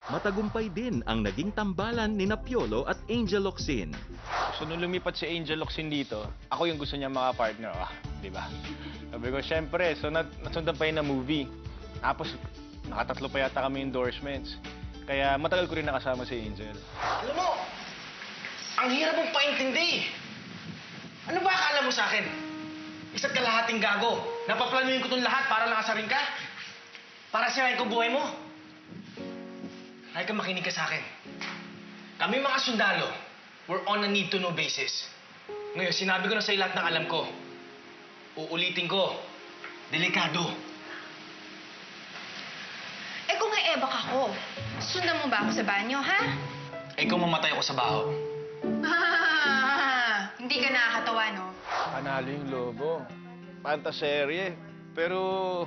Matagumpay din ang naging tambalan ni Piolo at Angel Locsin. So nung lumipat si Angel Locsin dito, ako yung gusto niya maka-partner. Di ba? Sabi ko, syempre, so nasundan pa yun na movie. Tapos, nakatatlo pa yata kami endorsements. Kaya matagal ko rin nakasama si Angel. Alam mo, ang hirap mong paintindi. Ano ba akala mo sa akin? Isa't kalahating gago. Napaplanuhin ko itong lahat para langasarin ka? Para sirain ko buhay mo? Ay ka makinig ka sa akin. Kami mga sundalo, we're on a need-to-know basis. Ngayon, sinabi ko na sa'yo lahat ng alam ko. Uulitin ko, delikado. Eh kung ebak ako, sundan mo ba ako sa banyo, ha? Ikaw mamatay ako sa baho. Hindi ka nakakatawa, no? Panalo yung Lobo. Pantaserye. Pero...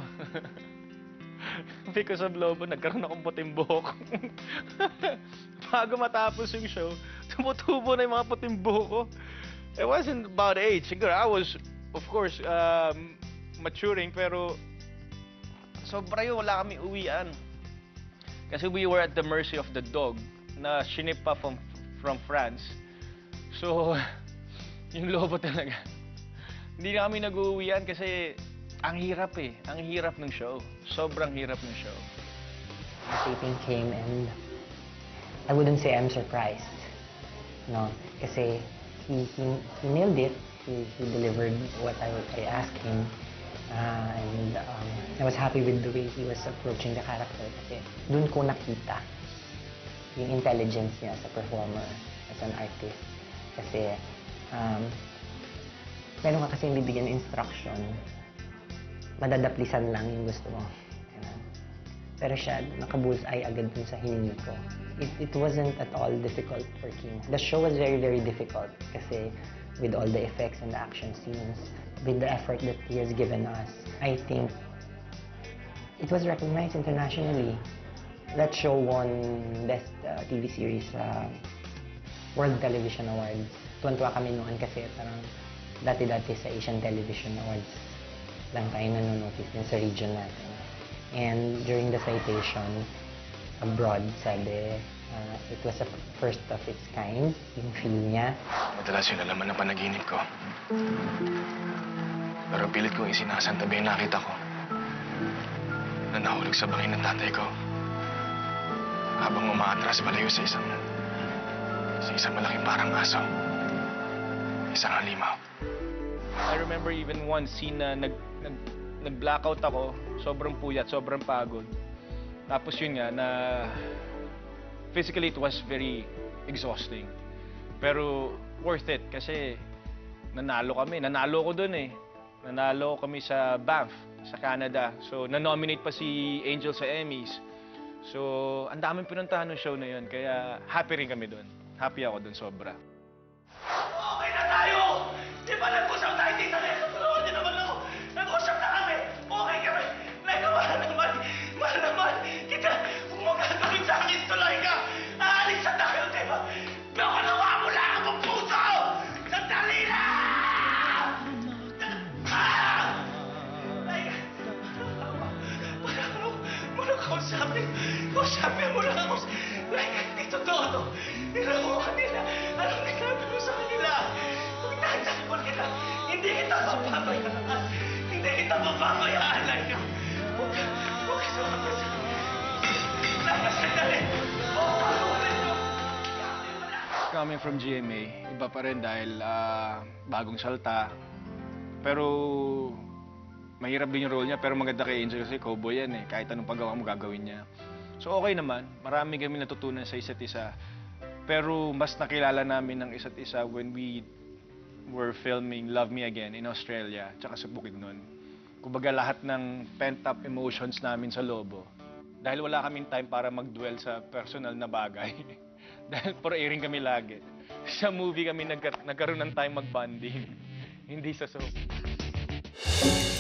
because of Lobo, nagkaroon akong puting buhok. Bago matapos yung show, tumutubo na yung mga puting buhok ko. It wasn't about age. Siguro, I was, of course, maturing, pero sobra yun, wala kami uwian. Kasi we were at the mercy of the dog na shinip pa from France. So, yung Lobo talaga. Hindi na kami nag-uwian kasi ang hirap eh. Ang hirap ng show. Sobrang hirap ng show. Taping came and I wouldn't say I'm surprised. No, kasi he nailed it. He delivered what I asked him. And I was happy with the way he was approaching the character kasi dun ko nakita yung intelligence niya as a performer, as an artist. Kasi meron ka kasi bibigyan ng instruction, madadaplisan lang yung gusto mo. Pero siya, naka-bullseye agad dun sa hiningi ko. It wasn't at all difficult for him. The show was very, very difficult kasi with all the effects and the action scenes, with the effort that he has given us, I think it was recognized internationally. That show won Best TV Series World Television Awards. Tuwan-tuwa kami noon kasi parang dati-dati sa Asian Television Awards lang tayo nanonotice din sa region natin. And during the citation abroad, sabi, it was a first of its kind, yung feel niya. Madalas yun alaman ng panaginip ko. Pero pilit kong isinasantabi yung nakita ko na nahulog sa bangin ng tatay ko habang umaatras palayo sa isang malaking parang aso. Isang halimaw. I remember even one scene na nag-blackout ako, sobrang puyat, sobrang pagod. Tapos yun nga, na physically it was very exhausting. Pero worth it kasi nanalo kami. Nanalo ko dun eh. Nanalo kami sa Banff, sa Canada. So, na-nominate pa si Angel sa Emmys. So, ang daming pinuntahan ng show na yun. Kaya happy rin kami dun. Happy ako dun sobra. Okay na tayo! Di ba nag-usap tayo dito na yun? Tulungan niyo naman ako! Nag-usap na kami! Okay kami! Like, mahal naman! Kita, kung magagawin sa akin, tuloy ka! Aalis sa tayo, di ba? Pero kanawa mo lang ako ng puso! Sandali lang! Like, wala kausapin. Kausapin mo lang ako. Like, hindi totoo to. Nirakuha nila. Anong ninabi mo sa kanila? Kung tatakbol kita, hindi kita papabayaan. Hindi kita papabayaan. Like, huwag ka sumapit sa akin. Like, sandali. Coming from GMA, iba pa rin dahil bagong salta. Pero mahirap din yung role niya, pero maganda kay Angel kasi cowboy yan eh. Kahit anong paggawa mo, gagawin niya. So okay naman, marami kami natutunan sa isa't isa. Pero mas nakilala namin ng isa't isa when we were filming Love Me Again in Australia, tsaka sa Bukidnon. Kumbaga lahat ng pent-up emotions namin sa Lobo. Dahil wala kaming time para mag-dwell sa personal na bagay. Dahil for airing kami lagi. Sa movie kami nagkaroon ng time mag-bonding. Hindi sa soap.